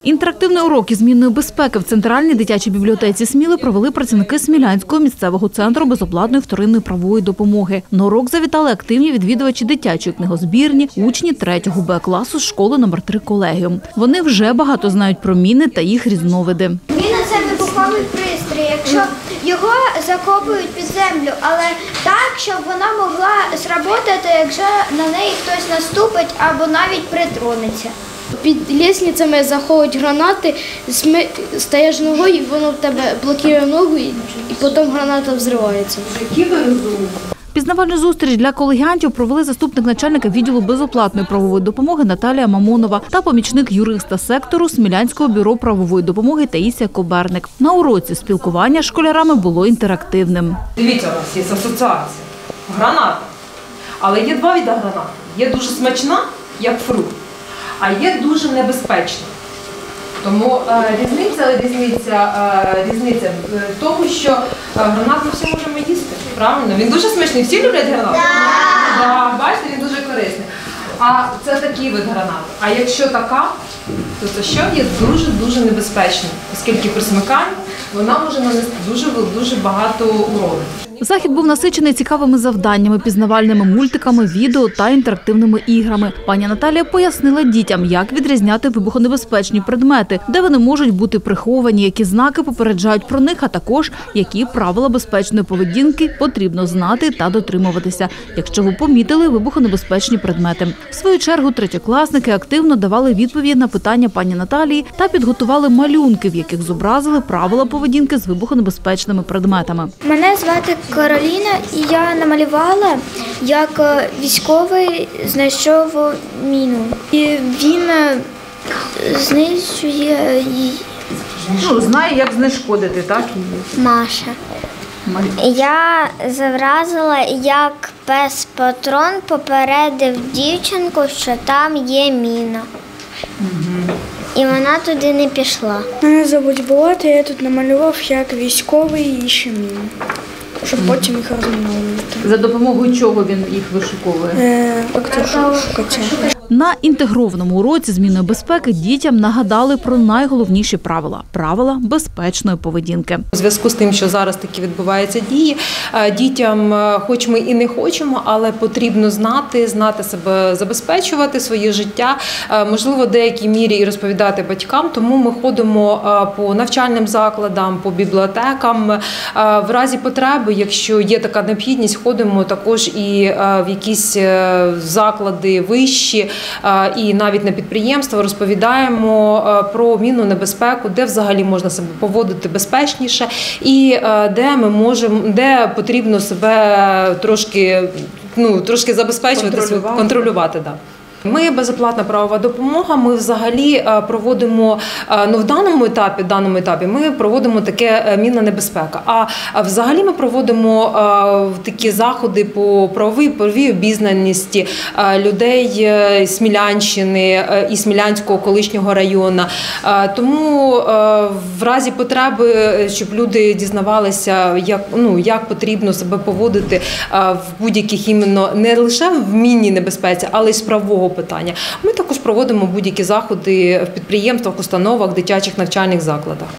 Інтерактивний урок із змінної безпеки в Центральній дитячій бібліотеці Сміли провели працівники Смілянського місцевого центру безоплатної вторинної правової допомоги. На урок завітали активні відвідувачі дитячої книгозбірні, учні 3-го Б-класу з школи номер 3 «Колегіум». Вони вже багато знають про міни та їх різновиди. Міна – це вибуховий пристрій, якщо його закопують під землю, але так, щоб вона могла сработати, якщо на неї хтось наступить або навіть притронеться. Під лісницями заховують гранати, стаєш ногою, і воно в тебе блокує ногу, і потім граната взривається. Пізнавальну зустріч для колегіантів провели заступник начальника відділу безоплатної правової допомоги Наталія Мамонова та помічник юриста сектору Смілянського бюро правової допомоги Таїсія Коберник. На уроці спілкування з школярами було інтерактивним. Дивіться, у нас є асоціація. Граната. Але є два види гранат. Є дуже смачна, як фрукт, а є дуже небезпечна. Тому різниця в тому, що гранат ми всі можемо їсти. Правильно? Він дуже смачний. Всі люблять гранат? Так. Бачите, він дуже корисний. А це такий вид гранат. А якщо така, то це що є дуже небезпечно, оскільки при смиканні вона може нанести дуже багато урону. Захід був насичений цікавими завданнями, пізнавальними мультиками, відео та інтерактивними іграми. Пані Наталія пояснила дітям, як відрізняти вибухонебезпечні предмети, де вони можуть бути приховані, які знаки попереджають про них, а також які правила безпечної поведінки потрібно знати та дотримуватися, якщо ви помітили вибухонебезпечні предмети. В свою чергу третьокласники активно давали відповіді на питання пані Наталії та підготували малюнки, в яких зобразили правила поведінки з вибухонебезпечними предметами. Мене звати Кароліна, і я намалювала, як військовий знайшов міну. І він знищує її. Знає, як знешкодити, так? Маша. Я зобразила, як пес Патрон попередив дівчинку, що там є міна. І вона туди не пішла. Мене звуть Булат, я тут намалював, як військовий іще міни, щоб потім їх розмінувати. За допомогою чого він їх вишуковує? На інтегрованому уроці змінної безпеки дітям нагадали про найголовніші правила – правила безпечної поведінки. У зв'язку з тим, що зараз такі відбуваються дії, дітям, хоч ми і не хочемо, але потрібно знати себе забезпечувати, своє життя, можливо, в деякій мірі і розповідати батькам. Тому ми ходимо по навчальним закладам, по бібліотекам. В разі потреби, якщо є така необхідність, ходимо також і в якісь заклади вищі, і навіть на підприємства розповідаємо про мінну небезпеку, де взагалі можна себе поводити безпечніше і де потрібно себе трошки забезпечувати, контролювати. Да. Ми безоплатна правова допомога, ми взагалі проводимо, в даному етапі ми проводимо таке мінна небезпека. А взагалі ми проводимо такі заходи по правовій обізнаності людей Смілянщини і Смілянського колишнього району. Тому в разі потреби, щоб люди дізнавалися, як потрібно себе поводити в будь-яких не лише в мінній небезпеці, але й з правового питання. Ми також проводимо будь-які заходи в підприємствах, установах, дитячих навчальних закладах.